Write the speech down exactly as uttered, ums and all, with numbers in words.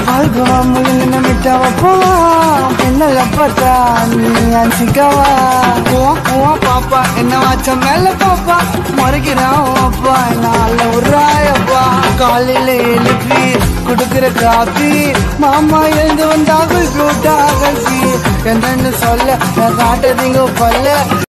பால்கோவா முழுங்கின மிட்டாவப்பா என்னல பார்த்தா நீ அஞ்சிக்கவா உவா பாப்பா என்ன வாச்ச மேல பாப்பா மறைக்கிறான் அப்பா என்ன உராயப்பா காலையில எழுப்பி குடுக்கிற காப்பி மாமா எழுந்து வந்தாக கூட்டாக என்னன்னு சொல்ல காட்டுறீங்க பல்ல